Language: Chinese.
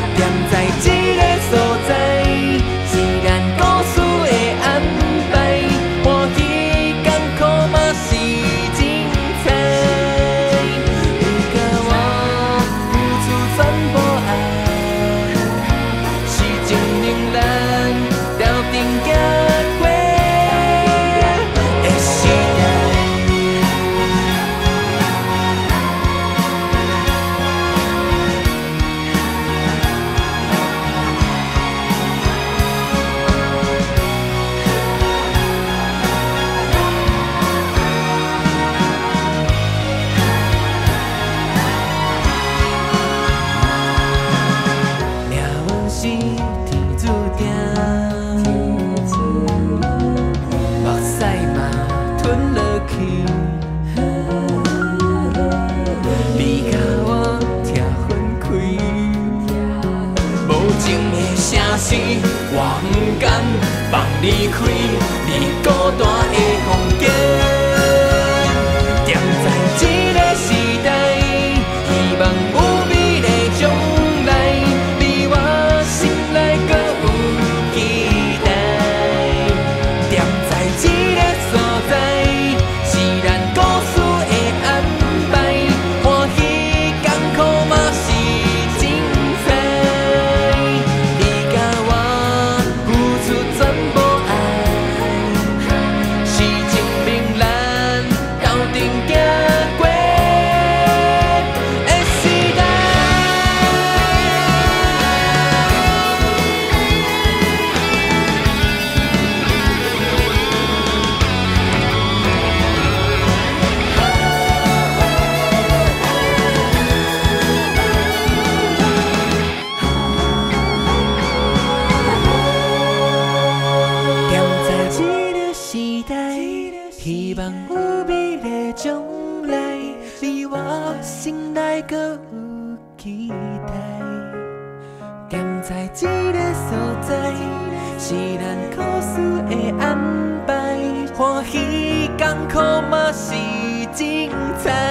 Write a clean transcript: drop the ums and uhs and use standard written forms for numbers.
踮在这个所在，是咱故事的安排。欢喜艰苦嘛是精彩。你甲我付出全部爱，是证明咱条定行过的时代。命运是天注定，目屎嘛吞落去。你甲我拆分开，无情的城市，我不甘放你开，你孤单的空间。踮在这个时代，希望有美丽将来，比我心内搁有期待。踮在这个所在，是咱故事的安排。欢喜艰苦嘛是精彩。你甲我付出全部爱，是证明咱斗阵行过的时代。踮在这个时代，希望有美丽将来，你我心内搁有期待。踮在这个所在，是咱故事的安排。欢喜艰苦嘛是精彩。